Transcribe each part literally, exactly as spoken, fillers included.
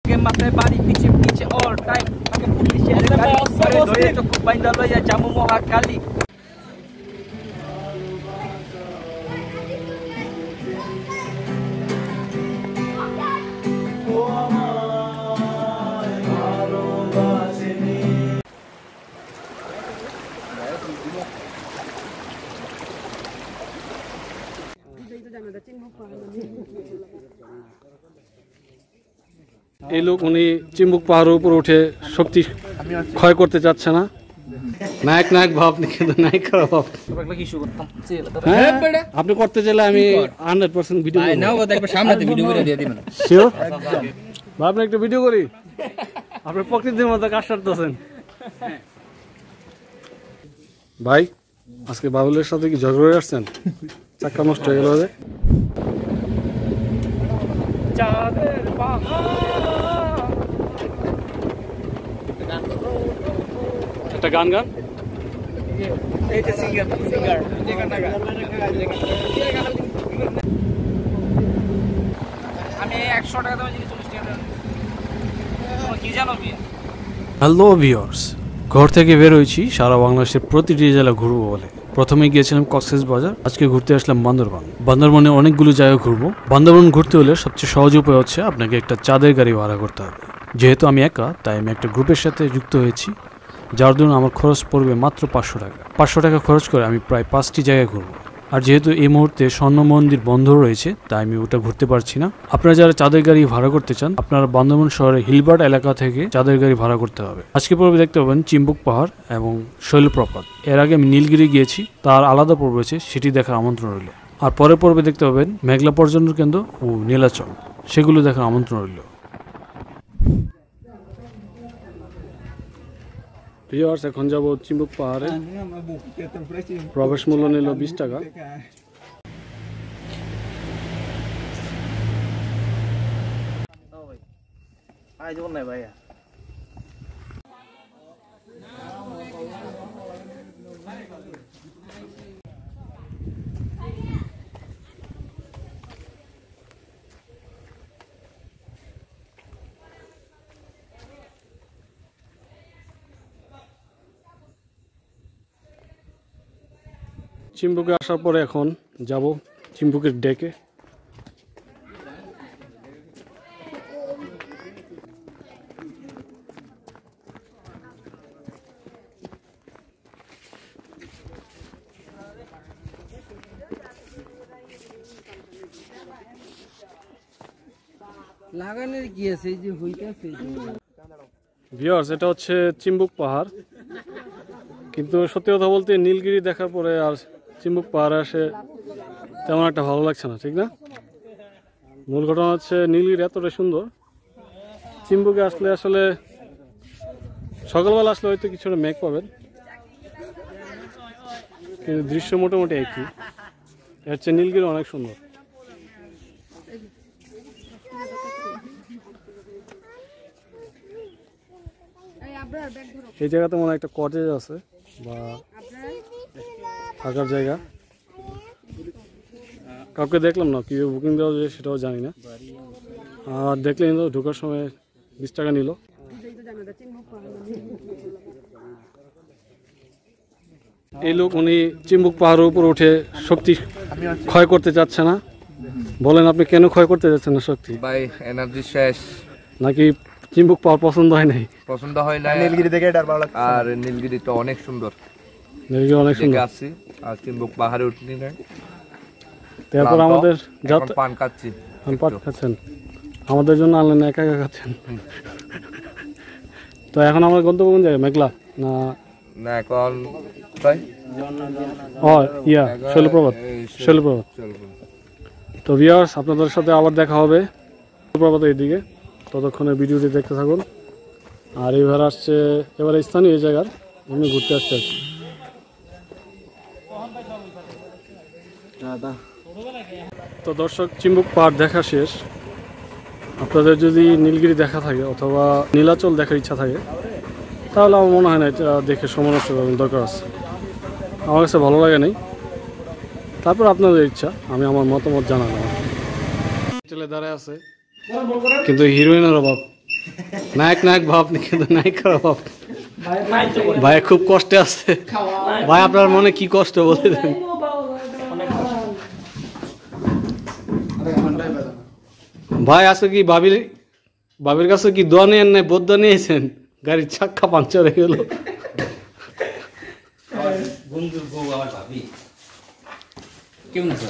মাথায় বাড়ি পিছে পিছে অল টাইম তাকে পুলিশের গাড়ি ধরে চক্ষু বাইন্দা লইয়া জামু মহাকালী। এই লোক উনি চিম্বুক পাহাড়ের উপর উঠে শক্তি ক্ষয় করতে চাচ্ছে না। নায়ক নায়ক ভাব কিন্তু নায়ক খারাপ ভাব। আপনি করতে চাইলে আমি হান্ড্রেড পার্সেন্ট ভিডিও আপনি একটা ভিডিও করি। আপনি প্রকৃতির মধ্যে কাজ সারতেছেন ভাই। আজকে বাবুলের সাথে কি ঝগড়া হয়ে আসছেন? চাক্কা নষ্ট হয়ে গেল। একটা গান গান আমি একশো টাকা দামে জিনিস চল্লিশ টাকা কি জানো? হ্যালো ভিউয়ার্স, ঘর থেকে বের হয়েছি সারা বাংলাদেশের প্রতিটি জেলা ঘুরবো বলে। প্রথমে গিয়েছিলাম কক্সবাজার, আজকে ঘুরতে আসলাম বান্দরবান। বান্দরবানে অনেকগুলো জায়গা ঘুরবো। বান্দরবান ঘুরতে হলে সবচেয়ে সহজ উপায় হচ্ছে আপনাকে একটা চাঁদের গাড়ি ভাড়া করতে হবে। যেহেতু আমি একা, তাই আমি একটা গ্রুপের সাথে যুক্ত হয়েছি, যার জন্য আমার খরচ পড়বে মাত্র পাঁচশো টাকা। পাঁচশো টাকা খরচ করে আমি প্রায় পাঁচটি জায়গায় ঘুরবো। আর যেহেতু এই মুহূর্তে স্বর্ণ মন্দির বন্ধ রয়েছে, তাই আমি ওটা ঘুরতে পারছি না। আপনারা যারা চাঁদের গাড়ি ভাড়া করতে চান, আপনারা বান্দরবান শহরের হিলবার্ট এলাকা থেকে চাঁদের গাড়ি ভাড়া করতে হবে। আজকে পর্বে দেখতে পাবেন চিম্বুক পাহাড় এবং শৈলপ্রপাত। এর আগে আমি নীলগিরি গিয়েছি, তার আলাদা পর্ব রয়েছে, সেটি দেখার আমন্ত্রণ রইল। আর পরের পর্বে দেখতে পাবেন মেঘলা পর্যটন কেন্দ্র ও নীলাচল, সেগুলো দেখার আমন্ত্রণ রইল। ভিউয়ার্স, এখন যাবো চিম্বুক পাহাড়ে। প্রবেশ মূল্য নিল বিশ টাকা। চিম্বুকে আসার পরে এখন যাব চিম্বুকের ডেকে। লাগানোর কি আছে এই যে হইতাছে। ভিউয়ার্স, এটা হচ্ছে চিম্বুক পাহাড়, কিন্তু সত্যি কথা বলতে নীলগিরি দেখার পরে আর চিম্বুক পাহাড়ে আসে তেমন একটা ভালো লাগছে না, ঠিক না? মূল ঘটনা হচ্ছে নীলগিরি এতটা সুন্দর, চিম্বুকে আসলে আসলে সকালবেলা আসলে হয়তো কিছুটা মেঘ পাবেন, কিন্তু দৃশ্য মোটামুটি একই। এর চেয়ে নীলগিরি অনেক সুন্দর। এই জায়গাতে মনে হয় একটা কটেজ আছে বা থাকার জায়গা। কাউকে দেখলাম না, কীভাবে বুকিং দেওয়া যায় সেটাও জানি না। আর দেখলে কিন্তু ঢোকার সময় বিশ টাকা নিল। এই লোক উনি চিম্বুক পাহাড়ের উপর উঠে শক্তি ক্ষয় করতে চাচ্ছে না। বলেন আপনি কেন ক্ষয় করতে যাচ্ছেন না শক্তি? ভাই এনার্জি শেষ, নাকি চিম্বুক পাহাড় পছন্দ হয় নাই? পছন্দ হয় না, নীলগিরি দেখে এটা ভালো লাগছে। আর নীলগিরি তো অনেক সুন্দর, নীলগিরি অনেক সুন্দর আছে। আর চিম্বুক পাহাড়ে উঠনি না, তারপর আমাদের এখন পান খাচ্ছি। পান খাচ্ছেন, আমাদের জন্য আনলেন, একা একা খাচ্ছেন। তো এখন আমার গন্তব্য কোন জায়গায়? মেঘলা না না এখন তাই ও ইয়া শৈলপ্রপাত। শৈলপ্রপাত। তো ভিউয়ার্স, আপনাদের সাথে আবার দেখা হবে শৈলপ্রপাতের এইদিকে। ততক্ষণে ভিডিওটি দেখতে থাকুন। আর এবার আসছে এবারে স্থানীয় এই জায়গার এমনি ঘুরতে আসছে আর কি। তো দর্শক, চিম্বুক পাহাড় দেখা শেষ। আপনাদের যদি নীলগিরি দেখা থাকে অথবা নীলাচল দেখার ইচ্ছা থাকে, তাহলে আমার মনে হয় না এটা দেখে সময় নষ্ট করার দরকার আছে। আমার কাছে ভালো লাগে নাই। তারপর আপনাদের ইচ্ছা, আমি আমার মতামত জানালাম। ছেলে দাঁড়ায় আছে, কিন্তু হিরোইনের অভাব। নায়ক নায়ক ভাব আপনি কিন্তু নায়িকার ভাব ভাই খুব কষ্টে আছে ভাই আপনার মনে কি কষ্ট বলে দেন ভাই আজকে কি ভাবির ভাবির কাছে কি দোয়া নিয়ে নাই বদ্ধ নিয়েছেন গাড়ির চাক্কা পাংচার হয়ে গেল বন্ধুর বউ আমার ভাবি কেমন আছে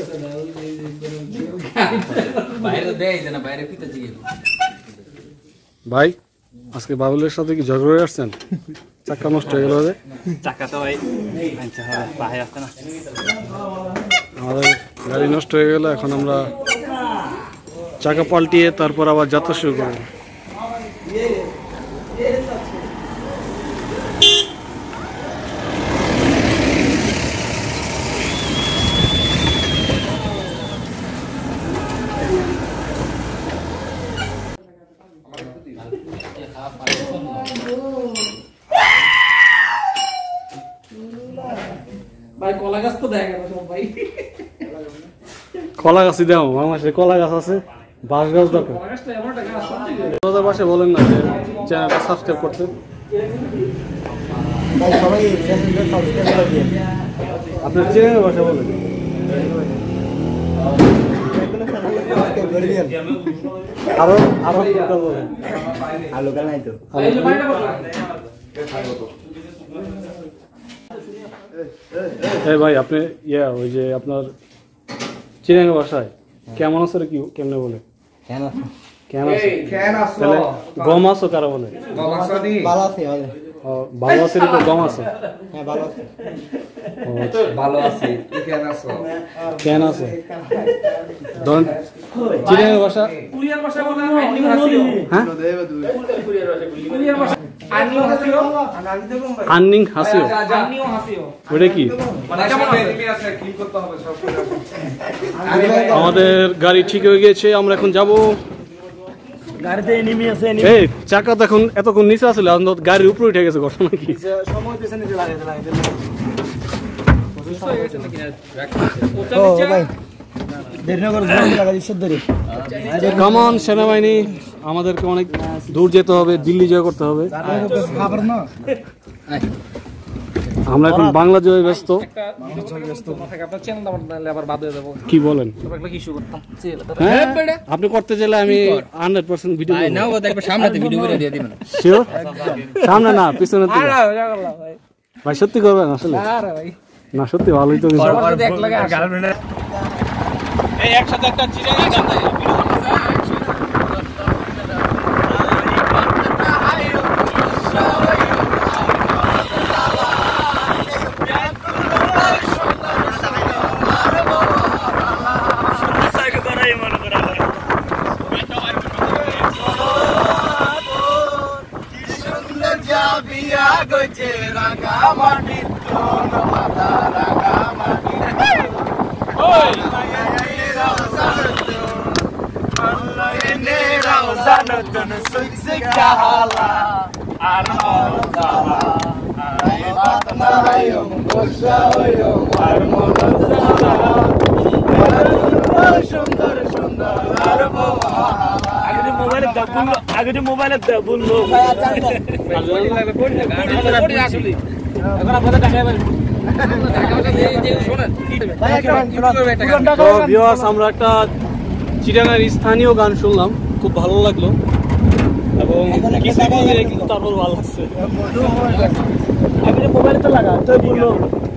বাইরে দেয় না বাইরে পিতা জিগে ভাই আজকে বাবুলের সাথে কি ঝগড়া হয়ে আসছেন চাক্কা নষ্ট হয়ে গেল যে চাকা তো ভাই আচ্ছা হ্যাঁ পায়ে আসছে না আমাদের গাড়ি নষ্ট হয়ে গেল এখন আমরা চাকা পাল্টিয়ে তারপর আবার যাত্রা শুরু করব ভাই কলা গাছ তো দেখা গেল সব ভাই কলা গাছই দেও আমার সাথে কলা গাছ আছে বাঁশ গাছ দরকার কলা গাছটা এমন একটা গাছ সব থেকে আপনাদের পাশে বলেন না যে চ্যানেলটা সাবস্ক্রাইব করতে সবাই চ্যানেলটা সাবস্ক্রাইব করে দিন আপনার চ্যানেলের ভাষা বলেন আরো আরো বলেন আলু কাল নাই তো এই যে ভাইটা বসা এই ভাই আপনি ইয়া ওই যে আপনার চিরাঙ্গা ভাষায় কেমন আছো কি কেমনে বলে কেন কেন আছো কেন আসো তাহলে গম আছো কারা বলে গমাসদি ভালো আছে ভালো ও ভালো আছে তো গম আছে হ্যাঁ ভালো আছে ও আচ্ছা। ভালো আছে তুই কেন আসো কেন আছে ধরুন চিরাঙ্গা ভাষা কুরিয়ার ভাষা বলে আইনি হাসিও হ্যাঁ কুরিয়ার ভাষা আইনিও হাসিও আর্নিং হাসিও আইনিও হাসিও ওটা কি মানে কেমন আছে ক্লিক করতে হবে সব আমাদের গাড়ি ঠিক হয়ে গেছে আমরা এখন যাব গাড়িতে এনিমি আছে এই চাকা তো এখন এতক্ষণ নিচে আসলে গাড়ির উপরে উঠে গেছে ঘটনা কি সময় দিয়েছে নিতে লাগাইতে লাগাইতে ও ভাই দেরি না করে লাগা দিছ ধরে কামান সেনাবাহিনী আমাদেরকে অনেক দূর যেতে হবে দিল্লি জয় করতে হবে খাবার না আমরা এখন বাংলা জয়ে ব্যস্ত আপনার চ্যানেল আমার তাহলে আবার বাদ হয়ে যাবো কি বলেন সব একটা ইস্যু করতাম হ্যাঁ আপনি করতে চাইলে আমি হান্ড্রেড পার্সেন্ট ভিডিও নাও দেখবে সামনে ভিডিও করে দিয়ে দিবেন শিওর সামনে না পিছনে দিকে। ভাই ভাই সত্যি করবেন আসলে আরে ভাই না সত্যি ভালোই তো কিছু। সবার সাথে এক লাগে গার্লফ্রেন্ড এই একসাথে একটা চিরাঙ্গা গান দেয় ভিডিও করতেছে আগে যে মোবাইলের দেব বললো এখন আপনাদের টাকা তো ভিউয়ার্স আমরা একটা চিটাগাঙ্গের স্থানীয় গান শুনলাম খুব ভালো লাগলো এবং কিছু বুঝে কিন্তু তারপর ভালো লাগছে আগে যে মোবাইলে তো লাগা তো বললো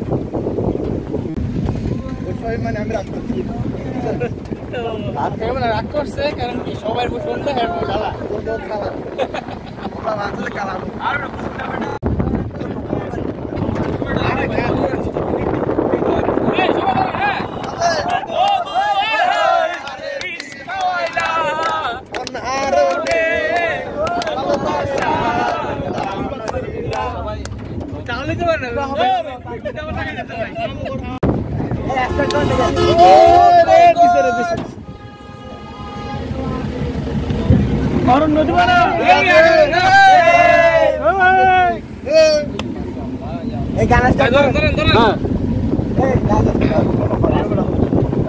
মানে আমি রাখতে রাগ করছে কারণ কি সবাই সন্ধ্যা হ্যাঁ খেলা কালা আসলে কালা নদী মানে এই গান স্টার্ট করেন ধরেন ধরেন হ্যাঁ এই গান স্টার্ট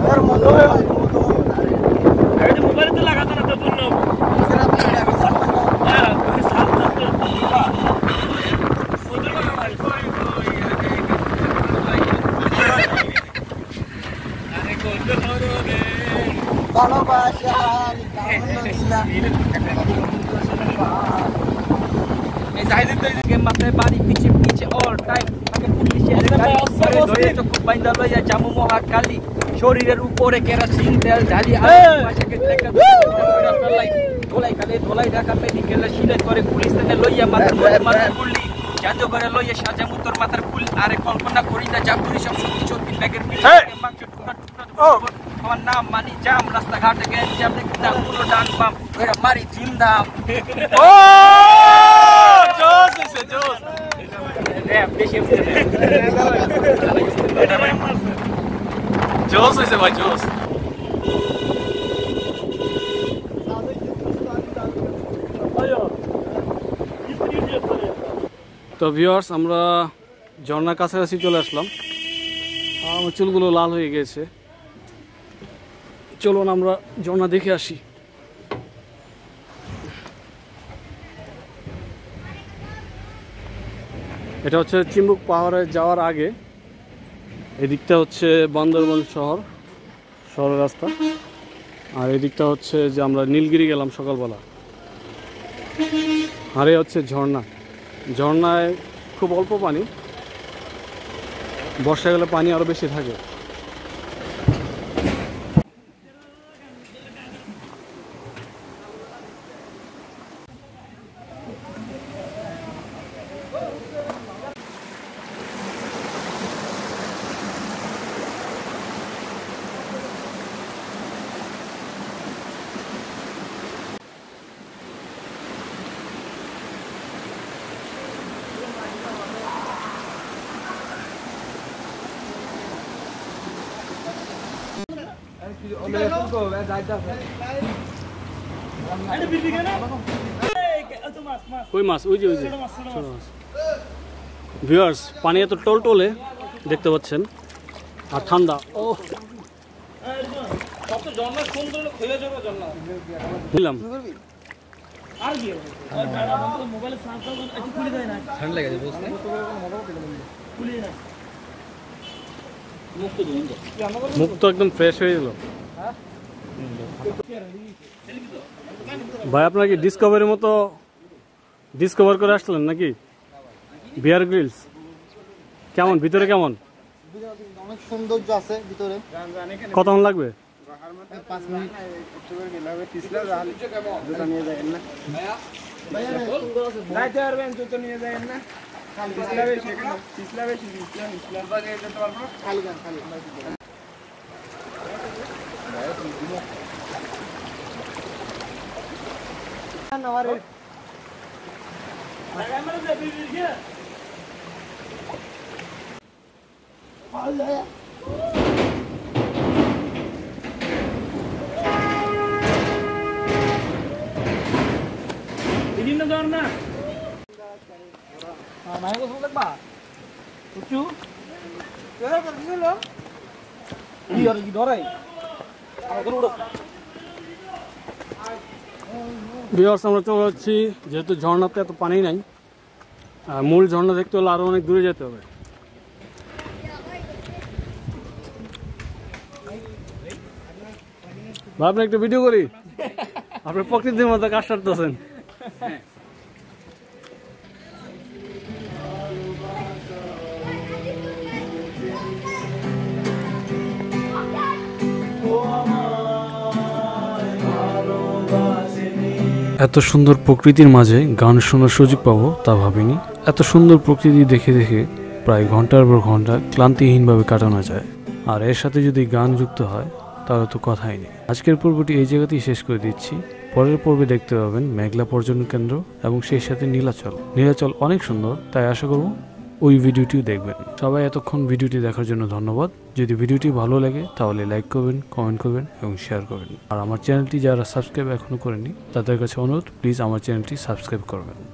আগে যে মোবাইলে তো লাগাতো না তো বললো এই জাহিদের তো এই মাথায় বাড়ি পিছে পিছে অল টাইম থাকে পুলিশের গাড়ি আরে দয়ে চোখ বাইন্দা লইয়া জামু মহাকালী শরীরের উপরে কেরোসিন তেল ঢালি আর পাশাকে দেখা রাস্তায় ধোলাই খালে ধোলাই ঢাকা মেডিকেলে সিলাই করে পুলিশে লইয়া মাথার মধ্যে মাথা গুলি জাদু করে লইয়া সাজা মুতর মাথার ফুল আরে কল্পনা করি না যা পুরি সব সত্যি সত্যি ব্যাগের পিছে মাংস টুকরা টুকরা আমার নাম মানি জাম রাস্তাঘাটে গেছে জাম দেখি না পুরো ডান বাম ওরা মারি জিন্দাম ও জোস হইছে জোস র‍্যাপ বেশি হইছে জোস হইছে ভাই জোস তো ভিউয়ার্স আমরা ঝর্ণার কাছাকাছি চলে আসলাম। আমার চুলগুলো লাল হয়ে গেছে, চলুন আমরা ঝর্ণা দেখে আসি। এটা হচ্ছে চিম্বুক পাহাড়ে যাওয়ার আগে, এদিকটা হচ্ছে বান্দরবন শহর শহরের রাস্তা, আর এদিকটা হচ্ছে যে আমরা নীলগিরি গেলাম সকালবেলা। আর এই হচ্ছে ঝর্ণা। ঝর্ণায় খুব অল্প পানি, বর্ষাকালে পানি আরো বেশি থাকে। ওই মাছ ওই যে ওই যে ছোট মাছ। ভিউয়ার্স পানি এত টলটলে দেখতে পাচ্ছেন, আর ঠান্ডা। ও সব তো ঝর্ণা সুন্দর হলো খুলে যাবে ঝর্ণা নিলাম আর কি মোবাইলে চার্জ দাও একটু খুলে দেয় না, ঠান্ডা লাগে বুঝছ না খুলে না মুখ তো ধুন মুখ তো একদম ফ্রেশ হয়ে গেল। ভাই আপনার কি ডিসকভারির মতো ডিসকভার করে আসলেন নাকি? বিয়ার গ্রিলস কেমন, ভিতরে কেমন? অনেক সৌন্দর্য আছে ভিতরে। কতক্ষণ লাগবে? পাঁচ মিনিট যাইতে পারবেন জুতো নিয়ে যাবেন না, বিভিন্ন ধরনের মায়ের কথা লাগবা উঁচু কি আর কি ধরাই আমাদের উড়ো। ভিউয়ার্স আমরা চলে যাচ্ছি, যেহেতু ঝর্ণাতে এত পানি নাই, আর মূল ঝর্ণা দেখতে হলে আরো অনেক দূরে যেতে হবে। ভাই আপনি একটা ভিডিও করি, আপনি প্রকৃতির মতো কাজ করতেছেন। এত সুন্দর প্রকৃতির মাঝে গান শোনার সুযোগ পাবো তা ভাবিনি। এত সুন্দর প্রকৃতি দেখে দেখে প্রায় ঘন্টার পর ঘন্টা ক্লান্তিহীনভাবে কাটানো যায়, আর এর সাথে যদি গান যুক্ত হয় তাহলে তো কথাই নেই। আজকের পর্বটি এই জায়গাতেই শেষ করে দিচ্ছি। পরের পর্বে দেখতে পাবেন মেঘলা পর্যটন কেন্দ্র এবং সেই সাথে নীলাচল। নীলাচল অনেক সুন্দর, তাই আশা করব ওই ভিডিওটিও দেখবেন। সবাই এতক্ষণ ভিডিওটি দেখার জন্য ধন্যবাদ। যদি ভিডিওটি ভালো লাগে তাহলে লাইক করবেন, কমেন্ট করবেন এবং শেয়ার করবেন। আর আমার চ্যানেলটি যারা সাবস্ক্রাইব এখনো করেনি তাদের কাছে অনুরোধ, প্লিজ আমার চ্যানেলটি সাবস্ক্রাইব করবেন।